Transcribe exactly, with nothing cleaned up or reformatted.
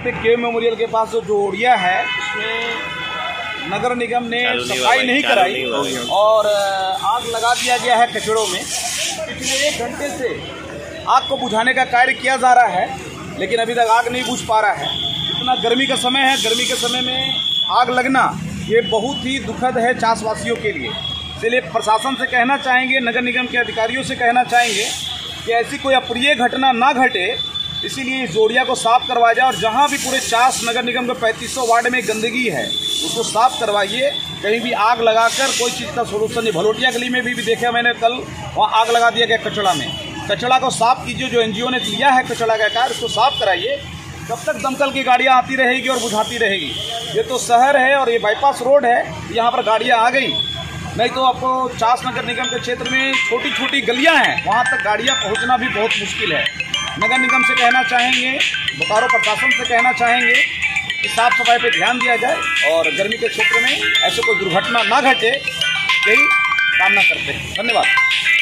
स्थित के मेमोरियल के पास जो जोड़िया है उसमें नगर निगम ने सफाई नहीं कराई और आग लगा दिया गया है कचड़ों में। पिछले एक घंटे से आग को बुझाने का कार्य किया जा रहा है, लेकिन अभी तक आग नहीं बुझ पा रहा है। इतना गर्मी का समय है, गर्मी के समय में आग लगना ये बहुत ही दुखद है चासवासियों के लिए। इसलिए प्रशासन से कहना चाहेंगे, नगर निगम के अधिकारियों से कहना चाहेंगे कि ऐसी कोई अप्रिय घटना ना घटे, इसीलिए इस जोड़िया को साफ करवाया जाए और जहां भी पूरे चास नगर निगम के पैंतीस सौ वार्ड में गंदगी है उसको साफ करवाइए। कहीं भी आग लगाकर कोई चीज़ का सोल्यूशन नहीं। भलोटिया गली में भी, भी देखा मैंने कल, वहाँ आग लगा दिया गया कचड़ा में। कचड़ा को साफ कीजिए, जो एनजीओ ने लिया है कचड़ा का कार्य उसको साफ कराइए। कब तक दमकल की गाड़ियाँ आती रहेगी और बुझाती रहेगी? ये तो शहर है और ये बाईपास रोड है, यहाँ पर गाड़ियाँ आ गई, नहीं तो आपको चास नगर निगम के क्षेत्र में छोटी छोटी गलियां हैं, वहां तक गाड़ियां पहुंचना भी बहुत मुश्किल है। नगर निगम से कहना चाहेंगे, बोकारो प्रशासन से कहना चाहेंगे कि साफ सफाई पे ध्यान दिया जाए और गर्मी के क्षेत्र में ऐसे कोई दुर्घटना ना घटे, यही कामना करते हैं। धन्यवाद।